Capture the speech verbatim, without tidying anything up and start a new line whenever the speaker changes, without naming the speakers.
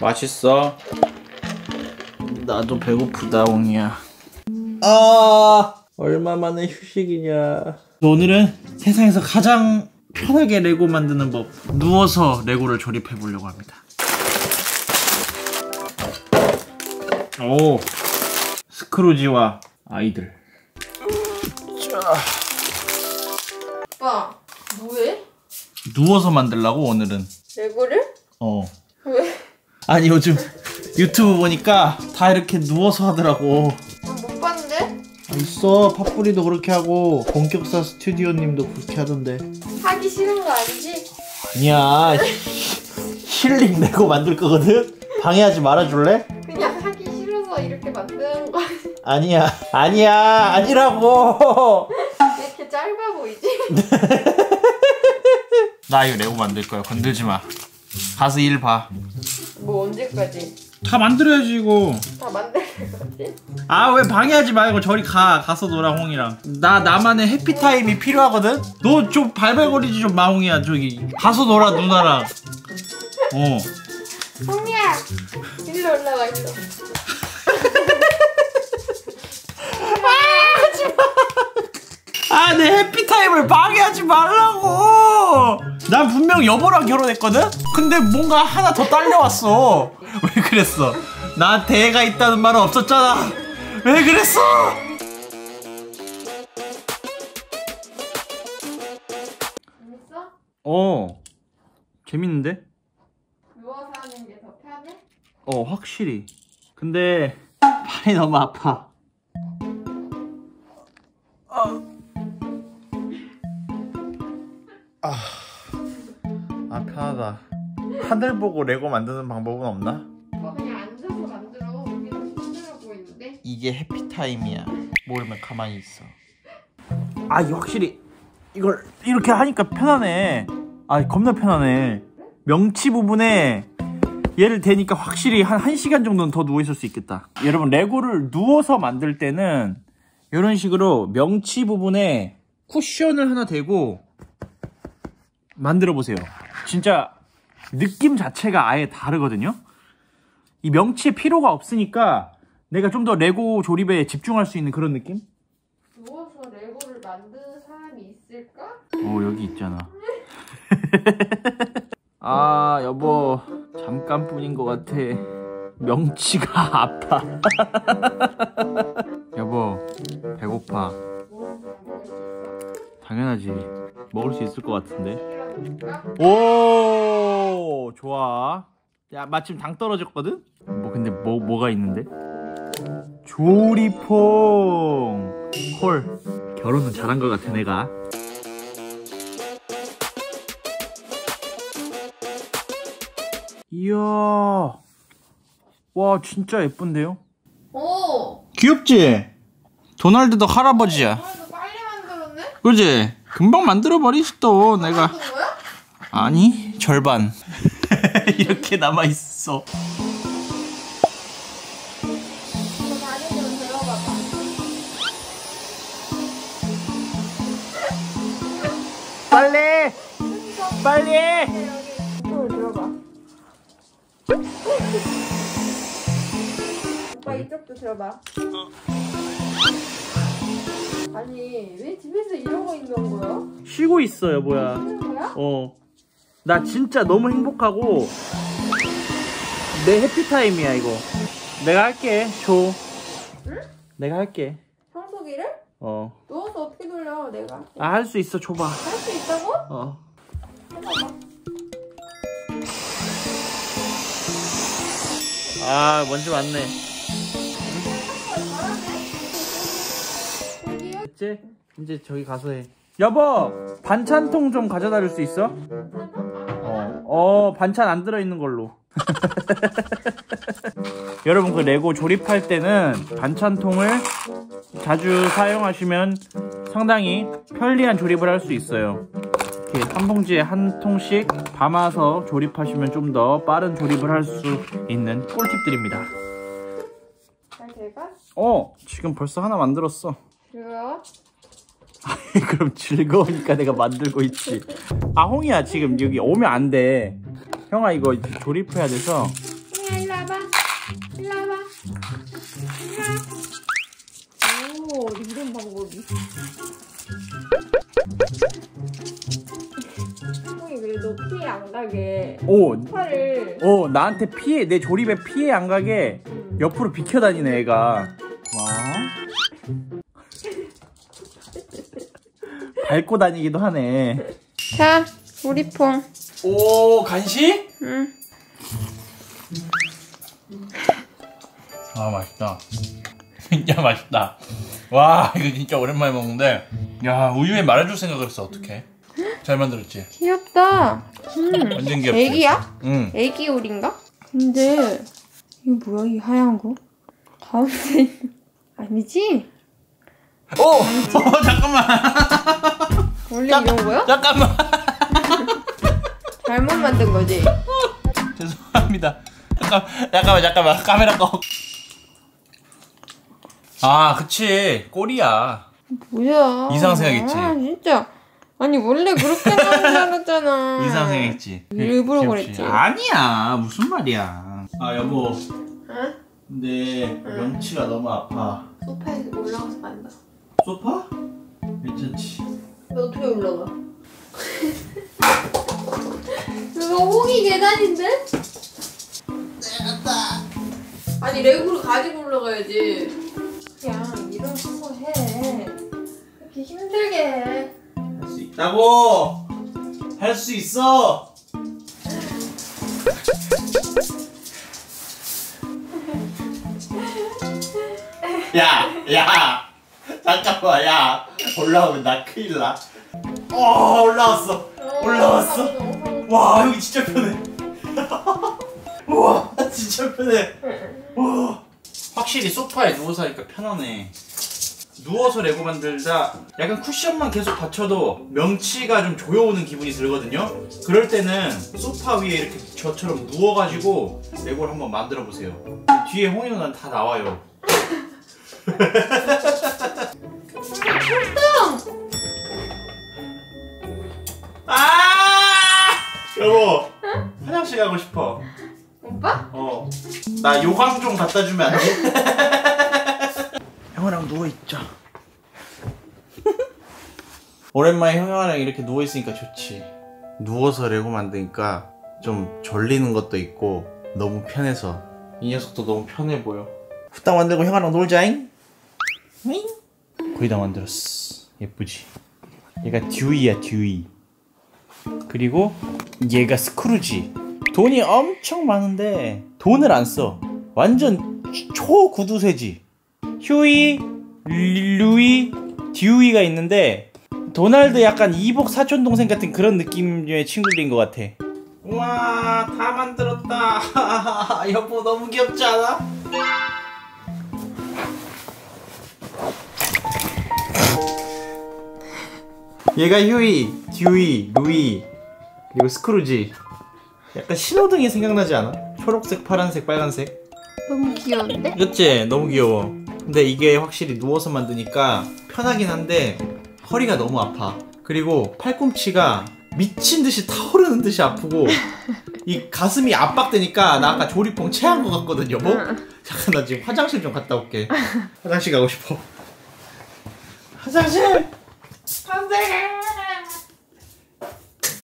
맛있어? 나도 배고프다, 옹이야. 아, 얼마만에 휴식이냐. 오늘은 세상에서 가장 편하게 레고 만드는 법, 누워서 레고를 조립해 보려고 합니다. 오, 스크루지와 아이들. 자,
오빠, 뭐해?
누워서 만들라고 오늘은.
레고를?
어.
왜?
아니 요즘 유튜브 보니까 다 이렇게 누워서 하더라고.
못 봤는데?
아, 있어. 팥뿌리도 그렇게 하고 본격사 스튜디오님도 그렇게 하던데.
하기 싫은 거 아니지?
아니야. 힐링 레고 만들 거거든? 방해하지 말아줄래?
그냥 하기 싫어서 이렇게 만드는 거
아니야. 아니야. 아니라고.
왜 이렇게 짧아 보이지?
나 이거 레고 만들 거야. 건들지 마. 가서 일 봐.
뭐 언제까지?
다 만들어야지 이거.
다 만들 거지?
아 왜 방해하지 말고 저리 가. 가서 놀아 홍이랑. 나 나만의 해피타임이 필요하거든? 너 좀 발발거리지 좀 마 홍이야. 저기 가서 놀아 누나랑. 어.
홍이야! 일로 올라와 일로.
아, 내 해피타임을 방해하지 말라고! 난 분명 여보랑 결혼했거든? 근데 뭔가 하나 더 딸려왔어. 왜 그랬어? 나한테 애가 있다는 말은 없었잖아. 왜 그랬어?
재밌어?
어. 재밌는데?
누워서 하는 게 더 편해?
어, 확실히. 근데 팔이 너무 아파. 어. 아, 아 편하다. 하늘 보고 레고 만드는 방법은 없나?
어, 그냥 앉아서 만들어. 우리는 힘들어 보이는데?
이게 해피타임이야. 모르면 가만히 있어. 아, 이거 확실히 이걸 이렇게 하니까 편하네. 아, 겁나 편하네. 명치 부분에 얘를 대니까 확실히 한 1시간 정도는 더 누워있을 수 있겠다. 여러분, 레고를 누워서 만들 때는 이런 식으로 명치 부분에 쿠션을 하나 대고 만들어 보세요. 진짜 느낌 자체가 아예 다르거든요. 이 명치에 필요가 없으니까 내가 좀 더 레고 조립에 집중할 수 있는 그런 느낌?
누워서 레고를 만드는 사람이 있을까?
오, 여기 있잖아. 아, 여보, 잠깐뿐인 것 같아. 명치가 아파. 여보, 배고파. 당연하지. 먹을 수 있을 것 같은데. 오, 좋아. 야, 마침 당 떨어졌거든? 뭐 근데 뭐 뭐가 있는데? 조리퐁. 헐, 결혼은 잘한 것 같아 내가. 이야, 와 진짜 예쁜데요?
오!
귀엽지? 도날드도 할아버지야.
오늘도 빨리 만들었네?
그지? 금방 만들어버리지 또 내가.
만든 거야?
아니, 절반. 이렇게 남아있어.
저 다리 좀 들어봐봐.
빨리! 빨리!
이쪽으로 들어봐. 오빠 이쪽도 들어봐. 아니 왜 집에서 이러고 있는 거야?
쉬고 있어요 뭐야.
쉬는 거야?
어, 나 진짜 너무 행복하고 내 해피타임이야 이거. 내가 할게. 줘.
응?
내가 할게.
청소기를?
어.
누워서 어떻게 돌려? 내가 할게.
아, 할 수 있어. 줘봐.
할 수 있다고?
어.
해봐봐.
아, 먼지 많네.
잘하네.
됐지? 이제 저기 가서 해. 여보, 반찬통 좀 가져다 줄 수 있어? 어, 어, 반찬 안 들어있는 걸로. 여러분, 그 레고 조립할 때는 반찬통을 자주 사용하시면 상당히 편리한 조립을 할 수 있어요. 이렇게 한 봉지에 한 통씩 담아서 조립하시면 좀 더 빠른 조립을 할 수 있는 꿀팁들입니다.
잘 돼가?
어, 지금 벌써 하나 만들었어.
그래요?
그럼 즐거우니까 내가 만들고 있지. 아, 홍이야, 지금 여기 오면 안 돼. 형아, 이거 조립해야 돼서.
일로 와봐. 일로 와봐. 일로 와. 오, 이런 방법이. 형이 그래도 피해 안 가게.
오,
팔을.
어 나한테 피해 내 조립에 피해 안 가게 옆으로 비켜 다니네 애가. 와. 밟고 다니기도 하네.
자, 우리퐁.
오, 간식?
응.
아, 맛있다. 진짜 맛있다. 와, 이거 진짜 오랜만에 먹는데. 야, 우유에 말아줄 생각을 했어. 어떡해? 잘 만들었지?
귀엽다. 음.
완전 귀엽지?
애기야?
응.
애기 오리인가? 근데 이거 뭐야 이 하얀 거? 가운데 있는 아니지?
오! 어, 잠깐만.
원래
잠깐,
이런 거야?
잠깐만.
잘못 만든 거지?
죄송합니다. 잠깐, 잠깐만, 잠깐만. 카메라 꺼. 아, 그치. 꼴이야.
뭐야?
이상한 생각했지?
아, 진짜. 아니 원래 그렇게 나온 줄 알았잖아.
이상한 생각했지?
일부러
귀엽지?
그랬지.
아니야. 무슨 말이야. 아, 여보.
응?
근데 명치가 너무 아파.
소파에 올라가서 만다.
소파? 괜찮지.
너 어떻게 올라가? 이거 홍이 계단인데? 내렸다. 아니 레고를 가지고 올라가야지. 그냥 이런 거 해. 이렇게 힘들게 해.
할 수 있다고. 할 수 있어. 야, 야, 잠깐만, 야, 올라오면 나 큰일 나. 어, 올라왔어, 올라왔어. 와, 여기 진짜 편해. 우와, 진짜 편해. 와, 확실히 소파에 누워서 하니까 편하네. 누워서 레고 만들다 약간 쿠션만 계속 받쳐도 명치가 좀 조여오는 기분이 들거든요. 그럴 때는 소파 위에 이렇게 저처럼 누워가지고 레고를 한번 만들어 보세요. 뒤에 홍이 누나는 다 나와요. 아! 여보,
응?
화장실 가고 싶어.
오빠?
어, 나 요강 좀 갖다 주면 안 돼? 형아랑 누워 있자. 오랜만에 형아랑 이렇게 누워 있으니까 좋지. 누워서 레고 만드니까 좀 졸리는 것도 있고 너무 편해서 이 녀석도 너무 편해 보여. 후딱 만들고 형아랑 놀자잉. 잉? 거의 다 만들었어. 예쁘지? 얘가 듀이야, 듀이. 그리고 얘가 스크루지. 돈이 엄청 많은데 돈을 안 써. 완전 초구두쇠지. 휴이, 루이, 듀이가 있는데 도날드 약간 이복 사촌동생 같은 그런 느낌의 친구들인 것 같아. 우와, 다 만들었다. 여보 너무 귀엽지 않아? 얘가 휴이, 듀이, 루이, 그리고 스크루지. 약간 신호등이 생각나지 않아? 초록색, 파란색, 빨간색.
너무 귀여운데?
그치? 너무 귀여워. 근데 이게 확실히 누워서 만드니까 편하긴 한데 허리가 너무 아파. 그리고 팔꿈치가 미친듯이 타오르는 듯이 아프고 이 가슴이 압박되니까 나 아까 조리퐁 체한 것 같거든 여보? 잠깐 나 지금 화장실 좀 갔다 올게. 화장실 가고 싶어. 화장실! 안돼!